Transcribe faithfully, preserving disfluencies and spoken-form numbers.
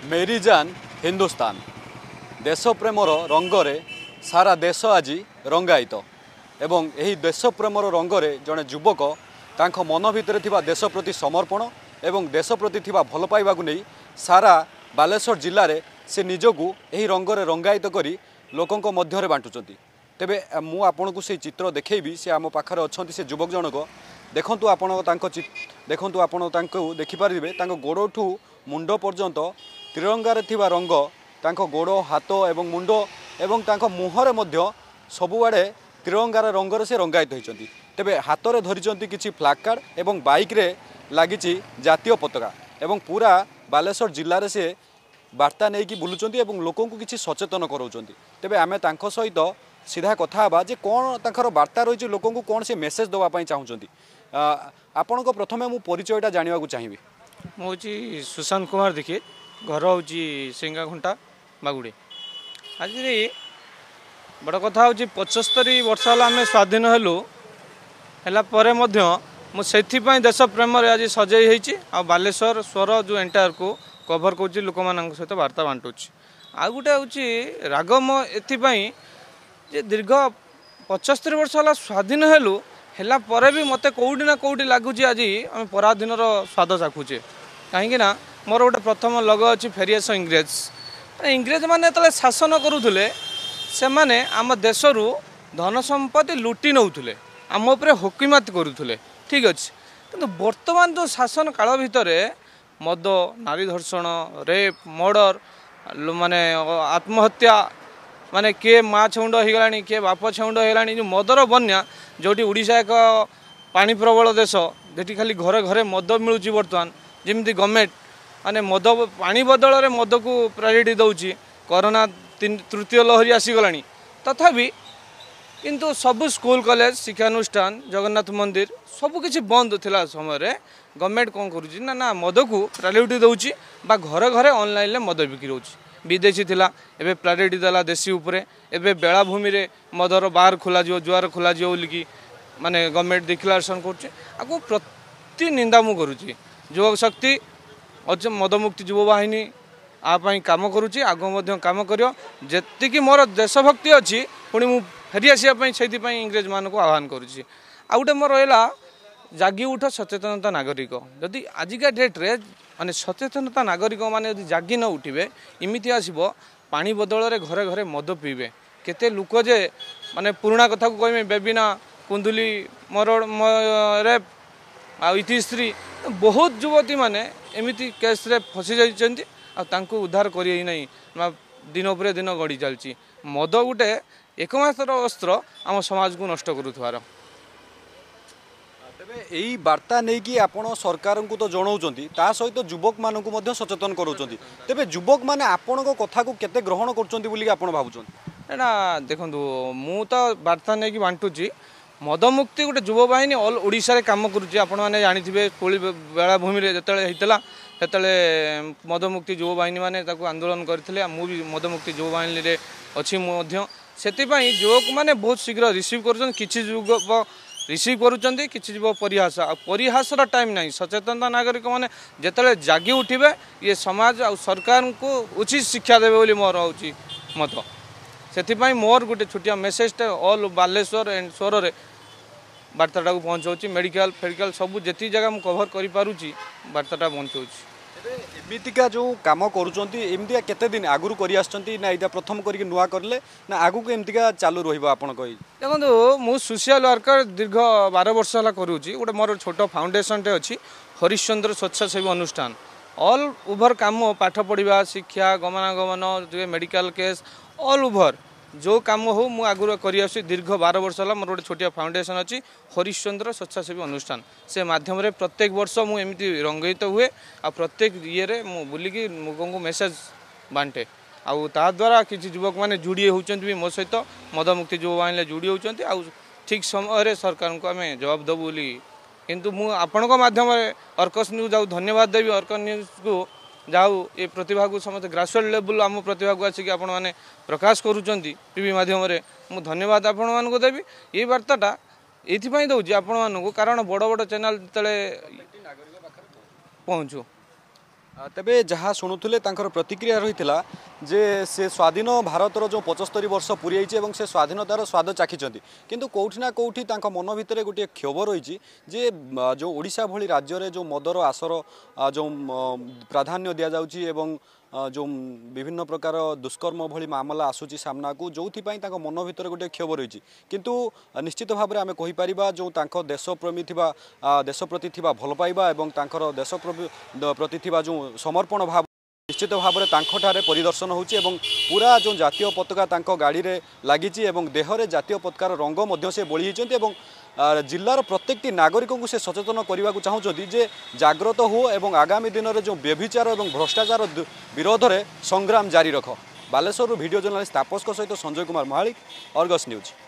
मेरी जान हिंदुस्तान देश प्रेमर रंगरे सारा देश आज रंगायित एवं यही देश प्रेमर रंगरे जड़े युवक तांख मन भितर थिबा देश प्रति समर्पण एवं देश प्रति थिबा भल पाइबा नहीं सारा बालेश्वर जिले में से निजकू यही रंगरे रंगायित करी लोकों मध्य बांटुचंती। तेबे मु आपन को से चित्र देखैबी से आम पाखरे अच्छी से युवक जनक देखंतु आपण तांको देखंतु आपण तांको देखि परिबे तांको गोड़ठू मुंड पर्यंत तिरंगारे थिबा रंग तांको गोड़ हाथ एवं मुंड एवं तांको मुहरे मध्य सबुआड़े तिरंगार रंगर से रंगायित होइचंती। तेबे हाथ में धरिचंती किछि फ्लैग कार्ड एवं बाइक रे लागिछि जातीय पताका एवं पूरा बालेश्वर जिल्ला रे से वार्ता नहीं कि बुलुचंती एवं लोकों को किछि सचेतन कराउचंती। तेबे आमे तांको सहित सीधा कथा हबा जे कोन तांकर वार्ता रहिछि लोकों को कोन से मेसेज दवा पई चाहुचंती। आपण को प्रथमे मु परिचयटा जानिबा को चाहिबी। मु होची सुशांत कुमार दीक्षित घर होची सिंगाखुंटा बागुड़ी। आज बड़ कथा होची पचहत्तर वर्ष हला आम स्वाधीन हेलु हेला परे मध्य मु सेथिपई देश प्रेम आज सजई होईची आ बालेश्वर स्वर जो एंटायर को कभर करूची लोक मान सहित वार्ता बांटुची। आ गोटे होची राग मो एथिपई जे दीर्घ पचहत्तर वर्ष हला स्वाधीन हेलु हेला परे भी मते कोउडी ना कोउडी लागुची आज आम पराधीनर स्वाद चाखुचे। कहीं मोर गोटे प्रथम लग अच्छी फेरीआस इंग्रेज इंग्रेज माने तले शासन करुले से माने आम देशरू धन संपत्ति लुटी नौले आम उपरे हुकुमत करुले। ठीक अच्छे किंतु वर्तमान जो शासन काल भितर मद नारी धर्षण रेप मर्डर माने आत्महत्या माने किए माँ छेउंड हो गला किए बाप छेउंड हो गला जो मदर बन्या जोटी ओडिशा एक पानी प्रबल देश जेटी खाली घरे घरे मद मिलूँ बर्तमान जमी गवर्नमेंट माने मद पानी बदल में मद को प्रायोरिटी दौची। कोरोना तृतीय लहरी आसीगला तथापि किंतु सबु स्कूल कॉलेज शिक्षानुष्ठान जगन्नाथ मंदिर सबकिछि बंद थिला समय रे गवर्नमेंट कौन करुच्ची ना ना मद को प्रायोरिटी दौची बा घरे घरे ऑनलाइन ले मद बिक्री होची। विदेशी थिला एबे प्रायोरिटी देला देशी उपरे एबे बेलाभूमि रे मदर बार खोला जिवो जुआर खोला जिवो बोलिकी माने गवर्नमेंट डिक्लेरेशन करुच्ची। आको प्रति निंदा मु करुच्ची। युवक शक्ति अच्छे मदमुक्ति युव बाहिनी आपाई काम करुच्ची आगो मध्य काम करियो जेतिकी मोर देशभक्ति अच्छी पुणी मु फेरी आसापी से इंग्रेज मान को आह्वान करुच्ची। आ गोटे मोर रहा जागी उठ सचेतनता नागरिक जदि आजिका डेट्रे माने सचेतनता नागरिक माने यदि जागी न उठिबे इमिति आसीबो पानी बदल रे घरे घरे मद पीबे केते लुक जे माने पुराणा कथा को कहमे बेबिना कुंदुली मरड़ रेप आ इति स्त्री बहुत युवती माने एमिति केस रे फसी जाइछन्ती आ तांको उद्धार करियै नै दिन उपरे दिन गड़ी चलची। मद गुटे एकमात्र अस्त्र आम समाज को नष्ट करुथवार। तेबे एई वार्ता नै कि आपण सरकार को तो जणाउचंती ता सहित युवक मान को मध्य सचेतन करूचंती। तेबे युवक माने आपण को कथा को केते ग्रहण करूचंती बोली आपण भाबुचंती ना देखंतु मु तो वार्ता नै कि बांटुची मदमुक्ति गोटे युव बाहिनी ऑल ओडिशा रे काम करुच्ची। आपण माने जानिथिबे पुली बेलाभूमि रे जतले हेतला सेतले मदमुक्ति युव बाहिनी माने ताको आंदोलन करथिले मु भी मदमुक्ति युव बाहिनी रे अछि मध्य सेतिपई युवक माने बहुत शीघ्र रिसीव करूछन किछि युवक रिसीव करूछन्ती किछि युवक परिहास आ परिहासर टाइम नाही। सचेतनता नागरिक माने जतले जागी उठिबे ये समाज आ सरकार को उचित शिक्षा देबे बोली मोर होची मत। सेतिपई मोर गोटे छोटिया मेसेजटा ऑल बालेश्वर एंड स्वर रे वार्ताटा को पहुँचाऊँ। मेडिकल फेडिकल सब जी जगह मुझे कभर कर पारुची वार्ताटा पहुँचाऊँ। एमतीका जो कम करुँचा केते दिन आगुरी करी आछंती ना एटा प्रथम करिक नुआ करले ना आगु को एमतीका चालू रहिबो आपण कहि देखो मु सोशल वर्कर दीर्घ बारह वर्ष हला करूची। गोटे मोर छोट फाउंडेशन टे अछि हरिश्चंद्र स्वच्छासेवी अनुष्ठान ऑल ओवर काम पाठ पढ़ा शिक्षा गमनागमन मेडिकल केस ऑल ओवर जो काम हो मु आगुरी करी आसी दीर्घ बारह वर्ष हला मोर गोटे छोटिया फाउंडेशन अच्छी हरिश्चंद्र स्वच्छासेवी अनुष्ठान से माध्यम रे प्रत्येक वर्ष मु एमती रंगित हुए आ प्रत्येक ये मु बुलिकी लोगों को मेसेज बांटे आउ ता द्वारा किसी युवक मैंने जोड़ी होती मो सहित मदमुक्ति युव बाहिनी जोड़ी होती आ ठीक समय सरकार को आम जवाब देवु बोली किंतु मु आपण माध्यम अर्कस न्यूज जाऊ धन्यवाद देवी। अर्कस न्यूज को जाऊ ये प्रतिभा को समस्त ग्रासरूट लेवल आम प्रतिभा को आसिक आपण मैंने प्रकाश करुँच टीवी माध्यम मु धन्यवाद आपण मान को देवी। ये वार्ताटा ये दूसरी आपण मानक कारण बड़ बड़ चैनल जिते पहुँचू तेबे जहाँ शुणुले प्रतिक्रिया रही जे से स्वाधीन भारतर जो पचस्तरी वर्ष पूरी जाइए से स्वाधीनतार स्वाद चाखिंट किंतु कौटि ना कौटि मन भितर गोटे क्षोभ रही जे जो ओडिशा भली राज्य में जो मदर आसर जो प्राधान्य दि जाउची एवं जो विभिन्न प्रकार दुष्कर्म भली मामला आसूची सामना को जो मन भितर गोटे क्षोभ रही किंतु निश्चित भाव में आम कहीपर जो देशप्रेमी थिबा देश प्रति थिबा भल पाइबा एवं तांकर देश प्रति थिबा जो समर्पण भाव निश्चित भाव में तांखठारे परिदर्शन होची एवं पूरा जो जातीय पताका तांको गाड़ी रे लागिची एवं देहरे जातीय पताकार रंग मध्य से बोली होइचंती एवं जिल्लार प्रत्येक नागरिक को से सचेतन करने को चाहूँगी जे जाग्रत हो एवं आगामी दिन में जो व्यभिचार और भ्रष्टाचार विरोध में संग्राम जारी रख। बालेश्वर वीडियो जर्नलिस्ट तापस सहित संजय कुमार महालिक, अर्गस न्यूज।